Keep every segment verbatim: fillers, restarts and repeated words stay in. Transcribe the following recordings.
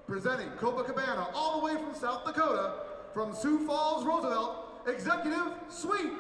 Presenting Copacabana all the way from South Dakota, from Sioux Falls, Roosevelt, Executive Suite.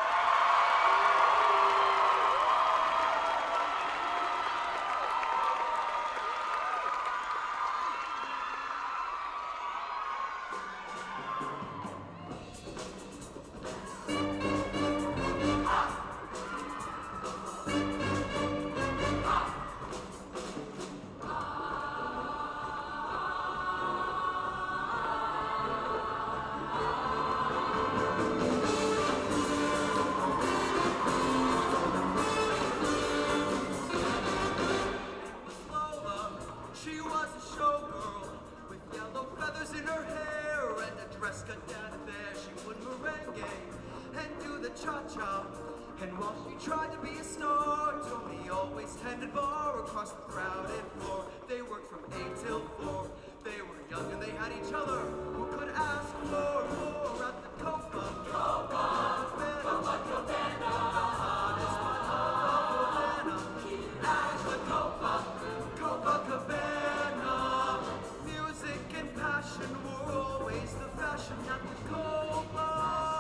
And while she tried to be a star, Tony always tended bar across the crowded floor. They worked from eight till four. They were young and they had each other. Who could ask for more at the Copa? Copa, Copacabana, the hottest part of Havana. At the Copa, Copacabana, music and passion were always the fashion at the Copa.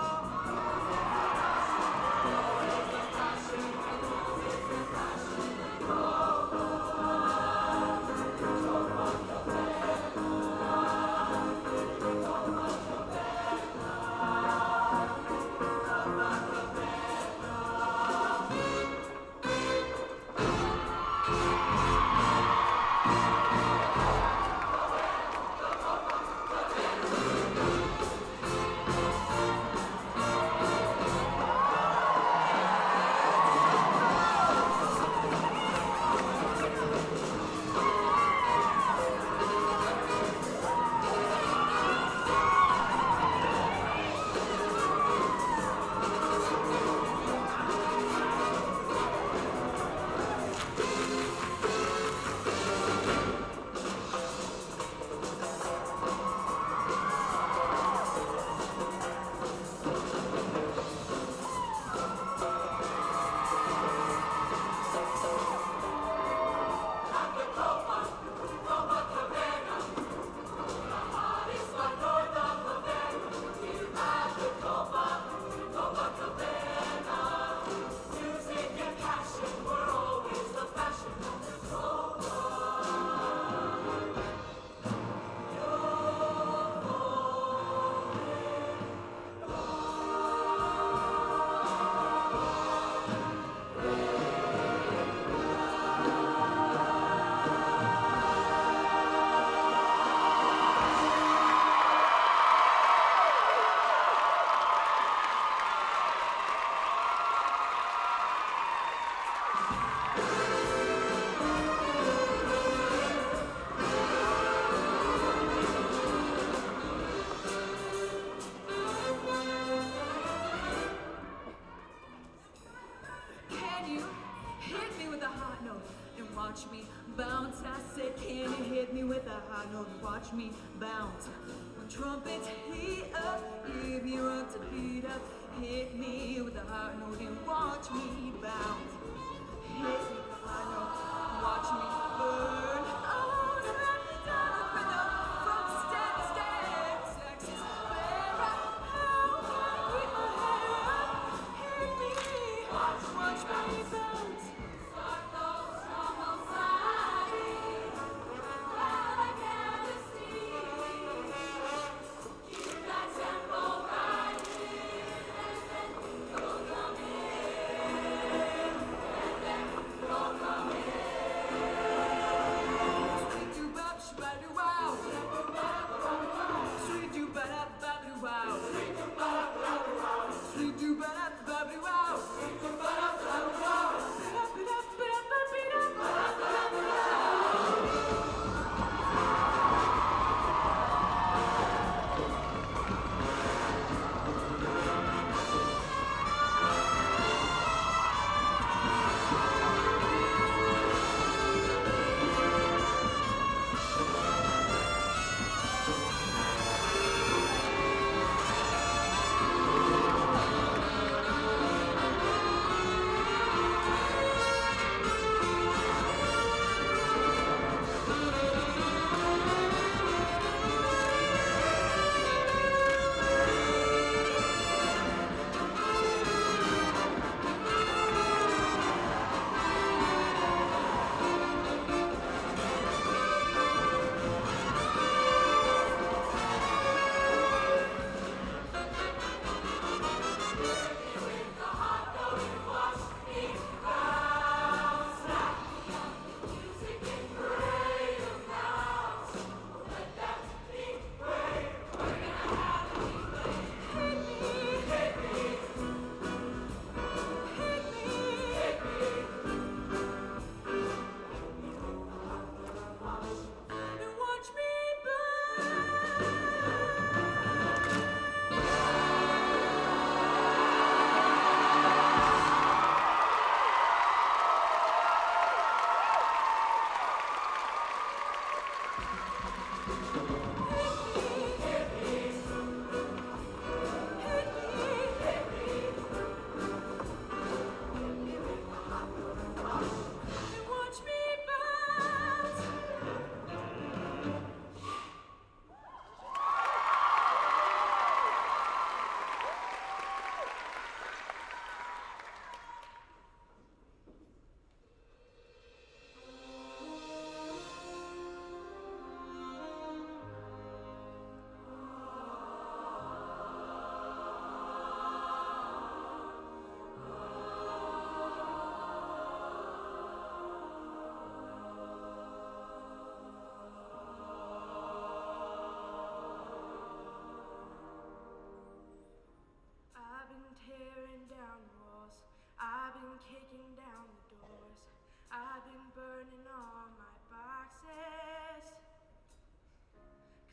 Watch me bounce, I said, can you hit me with a high note and watch me bounce? When trumpets heat up, give me run to beat up, hit me with a high note and watch me bounce. Hit me with a high note, watch me burn. Oh, let me down a rhythm from step to step, Texas, where I, how can I keep my head up? Hit me, watch, watch me bounce.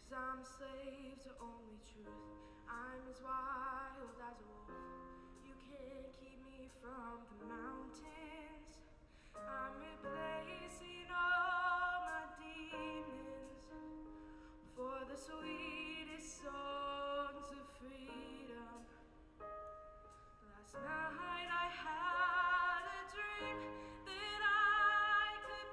'cause I'm a slave to only truth. I'm as wild as a wolf. You can't keep me from the mountains. I'm replacing all my demons for the sweetest songs of freedom. Last night I had a dream that I could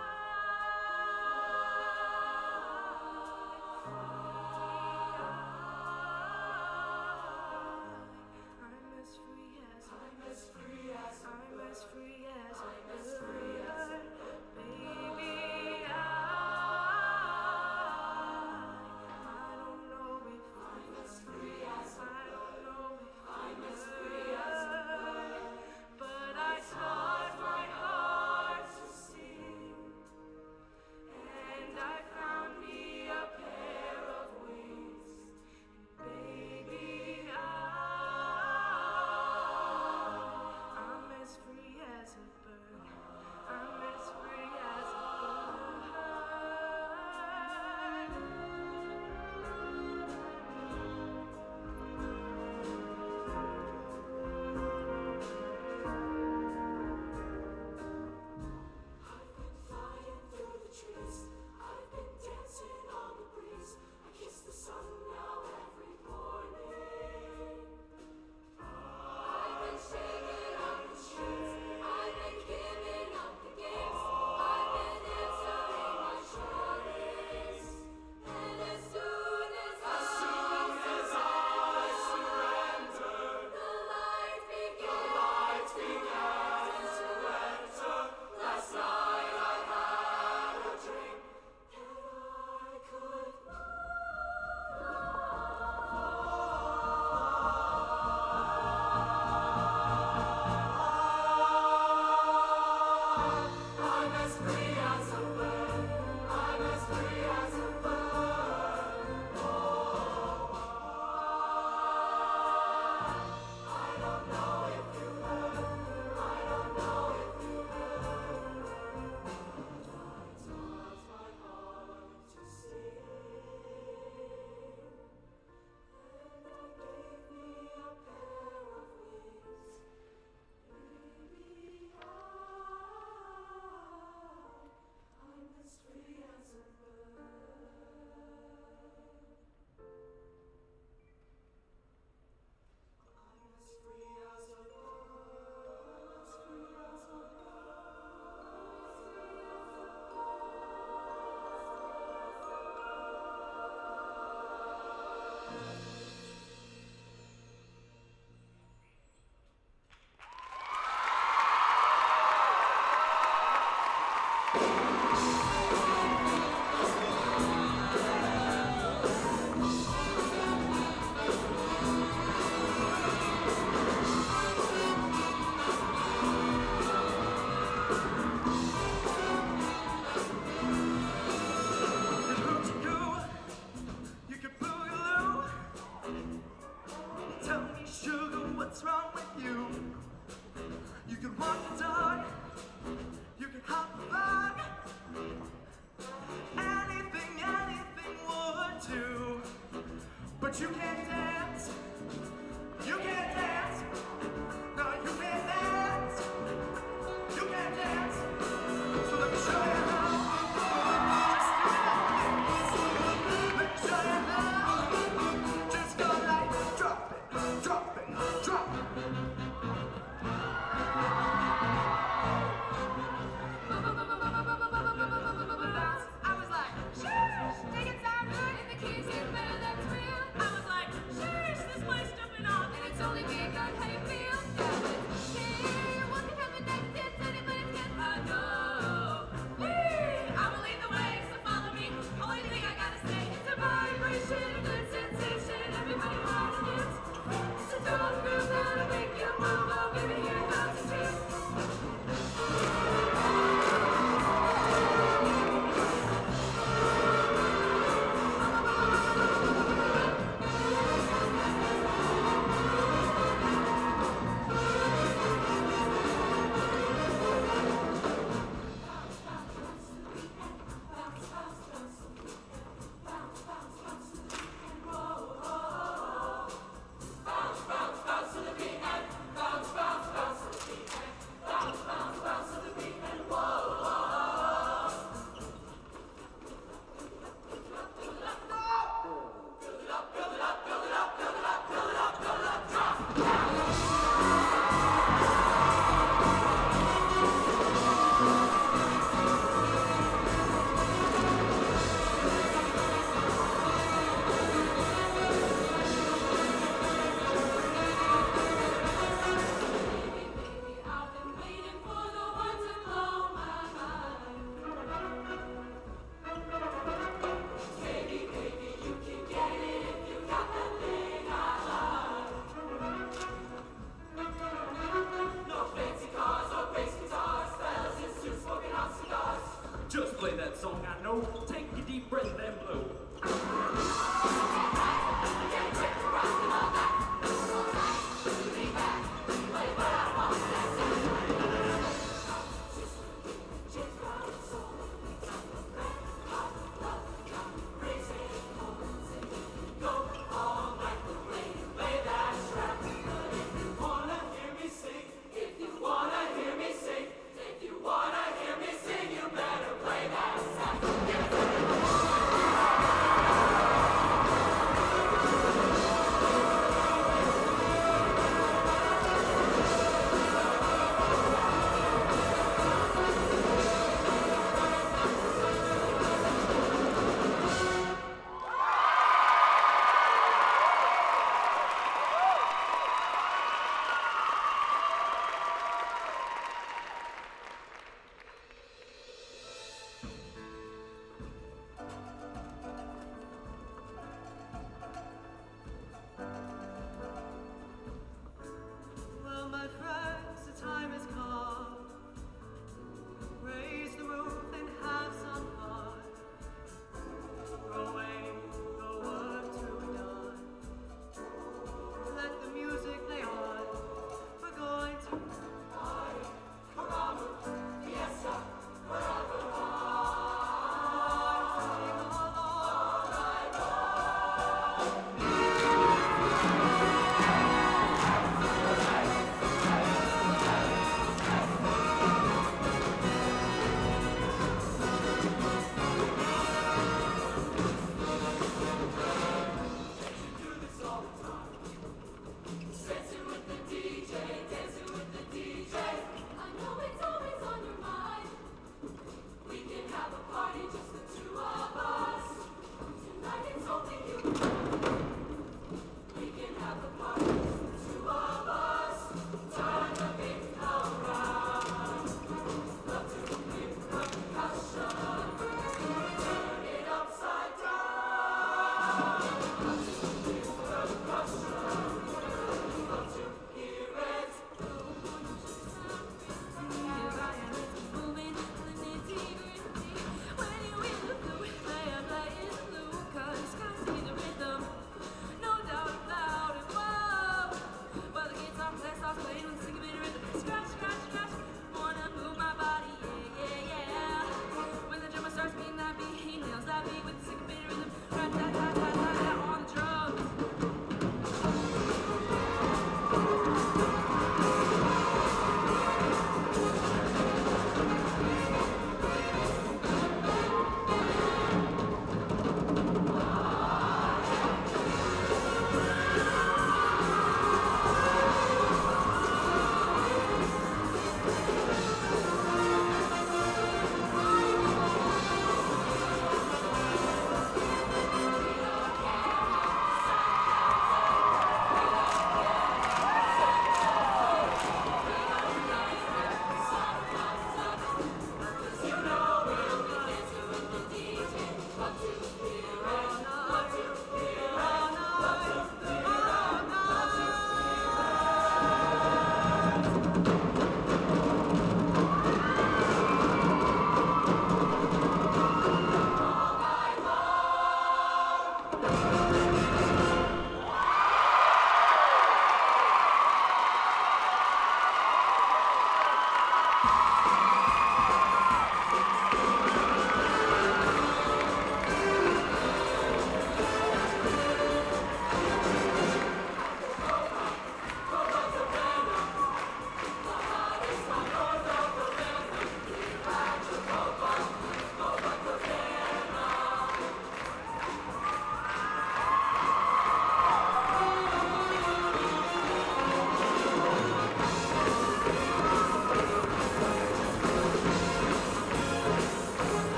fly. I'm as free as I'm as free as I'm as free as I'm as free as baby. I I don't know if I'm as free as I don't know if I'm as free as but I taught my heart to sing, and I found me a pair of wings, baby. I I'm as free as a bird. I'm as free as a I've been flying through the trees. I've been dancing on the breeze. I kiss the sun now every morning. I've been shaking up the streets. I've been giving up the games. I've been answering my shorties. And as soon as as soon as I surrender, the light began, the light began to enter. Last night I had a dream that I could I'm as free as a bird. I'm as free as a bird. Oh, I don't know if you heard. I don't know if you heard. I taught my heart to sing, and I gave me a pair of wings. Baby, I, I'm as free as a bird. I'm as free as a bird. As free as a You can boogaloo. Tell me, sugar, what's wrong with you? You can walk the dog. You can hop the log. Anything, anything would do. But you can't dance.